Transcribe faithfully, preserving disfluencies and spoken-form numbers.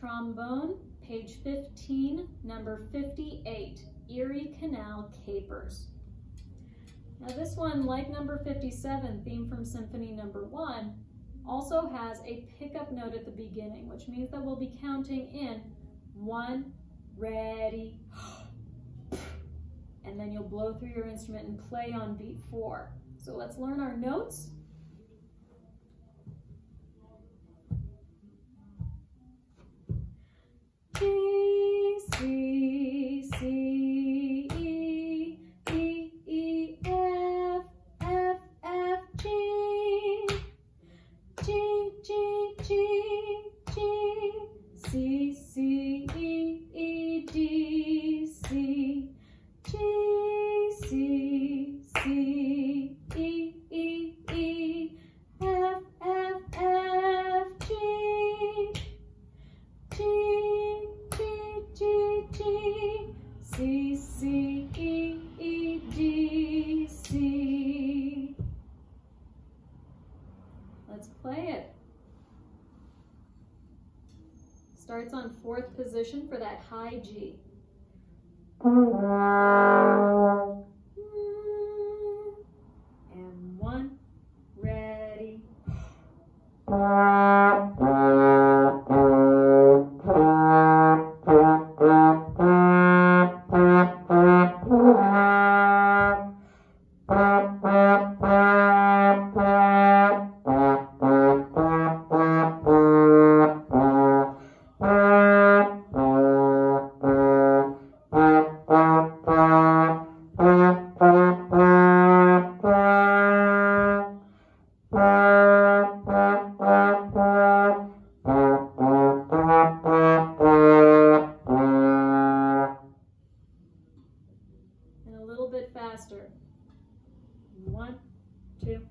Trombone, page fifteen, number fifty-eight, Erie Canal Capers. Now this one, like number fifty-seven, theme from symphony number one, also has a pickup note at the beginning, which means that we'll be counting in one, ready, and then you'll blow through your instrument and play on beat four. So let's learn our notes. G, C, C, E, E, E, F, F, F, G, G, G, G, G, C, C, E, E, D, C, G, C, C, E, E, E, F, F, F, G, G, G, G, G, C, C, E, E, D, C. Let's play it. Starts on fourth position for that high G. And one, ready. Faster. One, two.